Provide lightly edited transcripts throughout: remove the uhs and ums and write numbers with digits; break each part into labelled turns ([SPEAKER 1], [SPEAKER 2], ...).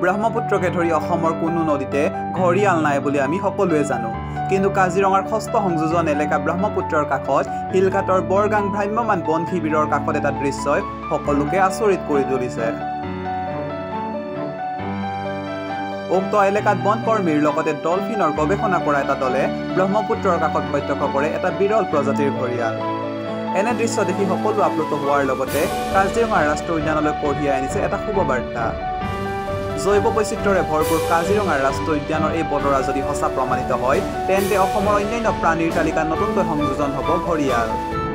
[SPEAKER 1] ব্ৰহ্মপুত্ৰকে ধৰি অসমৰ কোনো নদীতে ঘৰিয়াল নাই বুলি আমি সকলোৱে জানো কিন্তু কাজিৰঙাৰ ষষ্ঠ সংযোজন এলেকা ব্ৰহ্মপুত্ৰৰ কাষত হিলঘাটৰ বৰগাং ভ্ৰাম্যমান বন শিবিৰৰ কাষত এটা দৃশ্যই সকলোকে আচৰিত কৰি তুলিছে উক্ত এলেকাত বন কৰ্মীৰ লগতে ডলফিনৰ গৱেষণা কৰা এটা দলে ব্ৰহ্মপুত্ৰৰ কাষত প্ৰত্যক্ষ কৰে এটা বিৰল প্ৰজাতিৰ ঘৰিয়াল এনে দৃশ্য দেখি সকলো আপ্লুত হোৱাৰ লগতে কাজিৰঙা ৰাষ্ট্ৰীয় উদ্যানলৈ কঢ়িয়াই আনিছে এটা শুভবাৰ্তা জৈৱ বৈচিত্ৰ্যৰে ভৰপূৰ কাজিৰঙা ৰাষ্ট্ৰীয় উদ্যানৰ এই বতৰা যদি সঁচা প্ৰমাণিত হয় তেন্তে অসমৰ অন্যান্য প্ৰাণীৰ তালিকাত নতুনকৈ সংযোজন হ'ব ঘৰিয়াল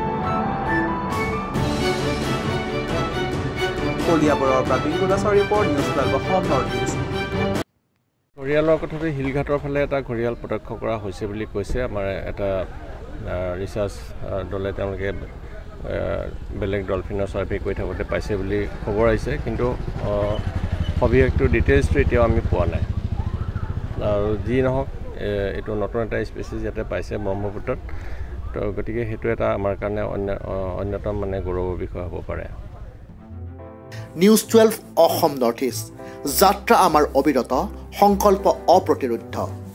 [SPEAKER 1] কলিয়াবৰৰ পৰা বিংগুলাছৰ report news 12 Assam north east
[SPEAKER 2] ঘৰিয়ালৰ কথাটো হিলঘাটৰ ফালে এটা ঘৰিয়াল প্ৰত্যক্ষ কৰা হৈছে বুলি কৈছে আমাৰ এটা ৰিচাৰ্চ দলে তেওঁলোকে বেলেগ ডলফিনৰ চাৰ্ভে কৰি থাকোঁতে পাইছে বুলি খবৰ আহিছে কিন্তু সবিশেষটো ডিটেইলছটো এতিয়াও আমি পোৱা নাই আৰু যি নহওক এইটো নতুন এটা স্পেচিছ ইয়াতে পাইছে ব্ৰহ্মপুত্ৰত তো গতিকে সেইটো এটা আমাৰ কাৰণে অন্যতম মানে গৌৰৱৰ বিষয় হ'ব পাৰে
[SPEAKER 3] নিউজ 12 অসম নৰ্থ ইষ্ট যাত্ৰা আমাৰ অবিৰত সংকল্প অপ্ৰতিৰোধ্য